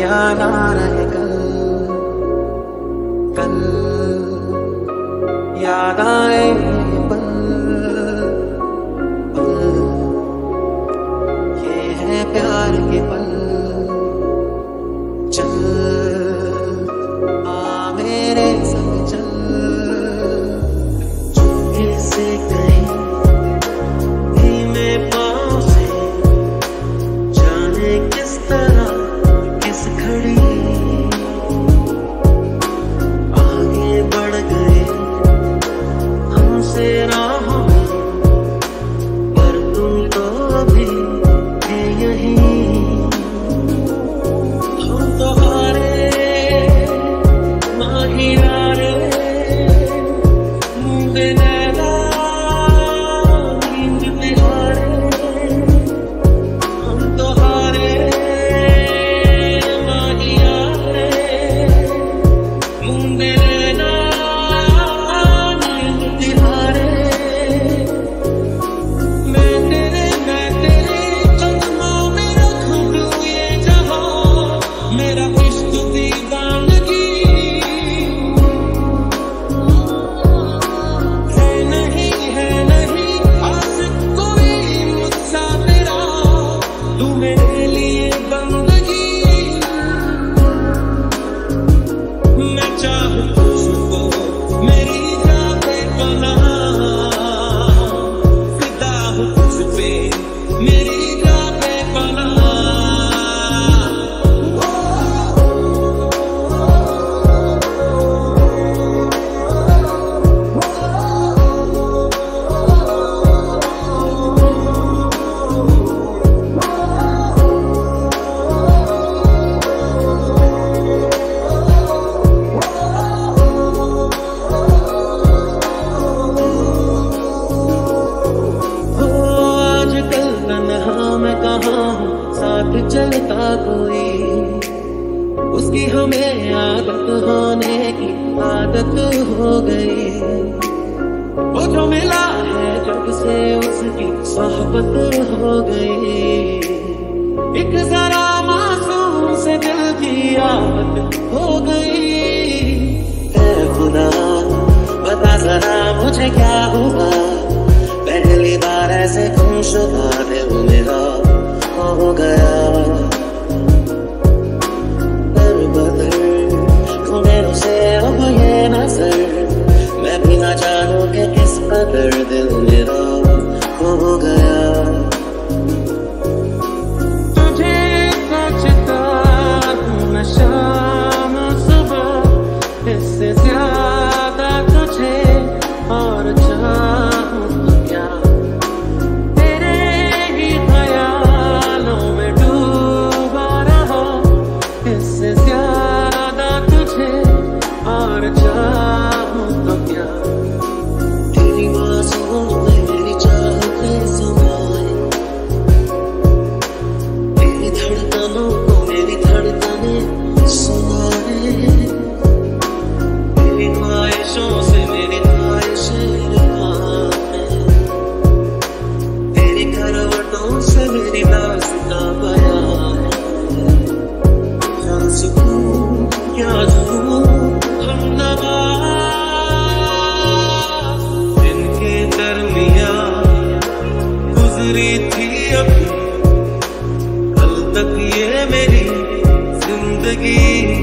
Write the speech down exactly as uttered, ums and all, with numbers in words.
या ना रहे कल, कल याद आए पल पल, ये है प्यार के पल। चल आ मेरे संग चल, चुपके से कहीं धीमे पाँव से, जाने किस तरह किस घड़ी आगे बढ़ गए हमसे राहों में, पर तुम तो अभी थे यहीं। हम तो हारे माहियारे, मुँह नैना नींद में हारे। हम तो हारे माहियारे, मुँह नैना नींद में हारे। मैं तेरे मैं तेरे कदमों में रख दूँ ये जहाँ, मेरा इश्क दीवानगी है नहीं है नहीं आशिक कोई मुझसा तेरा, तू मेरे लिए बंदगी। मैं चाहूँ तुझको मेरी जान पे पनाह, फिदा हूँ तुझ पे मेरी जान पे पनाह। आजकल तन्हा मैं कहाँ हूँ, साथ चलता कोई, उसकी हमें आदत होने की आदत हो गई। वो जो मिला है जब से उसकी सोहबत हो गई, एक जरा मासूम से दिल की आदत हो गई। ऐ खुदा बता जरा मुझे क्या हुआ, पहली बार ऐसे गुमशुदा दिल मेरा हो गया। दर बदर मेरे से अब ये नजर, मैं भी ना जानूं कि किस कदर दिल मेरा हो गया। तुझे सोचता हूँ मैं शाम सुबह, इससे ज्यादा तुझे और चाहूँ तो क्या, तेरे ही ख्यालों में डूबा रहा, इससे ज्यादा तुझे और चाहूँ तो क्या। तेरी मासूम में मेरी चाहतें समाए, तेरी धड़कनों को मेरी धड़कनें सुनाए, तेरी ख्वाहिशों से मेरी ख्वाहिशें रुलाए, तेरी करवटों से मेरी दास्तां बयां है। क्या सुकून क्या जुनून हमनवा, जिनके दरमियां गुजरी थी अभी, कल तक ये मेरी जिंदगी।